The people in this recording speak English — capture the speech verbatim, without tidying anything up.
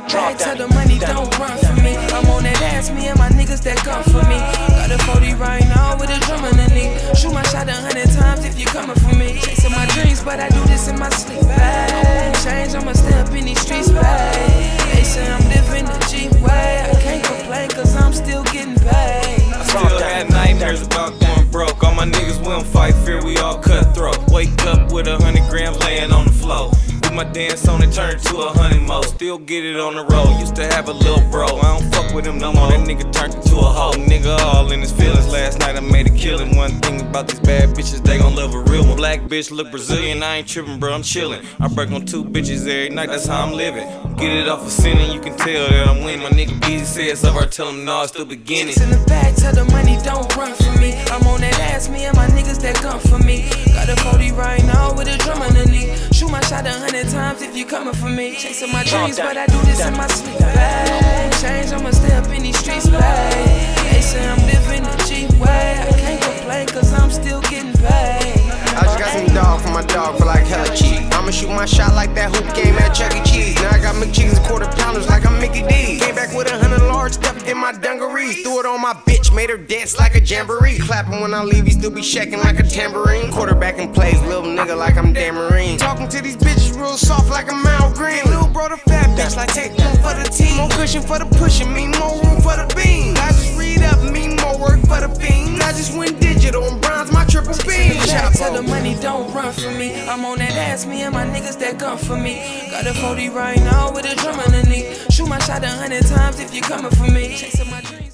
bag till the money don't run for me. I'm on that ass, me and my niggas that come for me. Got a forty right now with a drum in the knee. Shoot my shot a hundred times if you coming for me. Chasing my dreams, but I do this in my sleep. Ay, change, I'ma stay up in these streets, babe. They say I'm living the G way. I can't complain cause I'm still getting paid. I still had nightmares about going broke. All my niggas, we don't fight fear, we all cutthroat. Wake up with a hundred grams laying on the floor. Do my dance on it, turn to a hundred more. Still get it on the road. Used to have a little bro, I don't fuck with him no more. That nigga turned into a hoe. Nigga all in his feelings. Last night I made a killing. One thing about these bad bitches, they gon' love a real one. Black bitch look Brazilian, I ain't tripping, bro, I'm chillin'. I break on two bitches every night, that's how I'm living. Get it off a sinning, you can tell that I'm winning. My nigga Beezy says so, I tell him no, it's the beginning. In the bag till the money don't run for me. I'm on that ass, me and my niggas that come for me. Got a forty right now with a drum in the knee. Shoot my shot a hundred times if you coming for me. Chasing my dreams, but I do this in my sleep. Babe, change, I'ma stay up in these streets, babe. They say I'm living the G way. I can't complain cause I'm still getting paid. I just got some dog for my dog for like hella cheap. I'ma shoot my shot like that hoop game at Chuck E. Cheese. Now I got McCheese quarter pounders like I'm Mickey D. Came back with a hundred large stuff in my dungarees. Threw it on my bitch, made her dance like a jamboree. Clapping when I leave, he still be shaking like a tambourine. Quarterbacking plays, little nigga like I'm Dan Marine. Talking to these bitches real soft like a Mal Green. Little bro the fat bitch like take one for the team. More cushion for the pushing, mean more room for the beam. I just read up, mean more work for the fiend. I just went digital and bronze my triple beam. Bag till the money don't run for me. I'm on that ass, me and my niggas that come for me. Got a forty right now with a drum in the knee. Shoot my shot a hundred times if you coming for me. Chasing my dreams.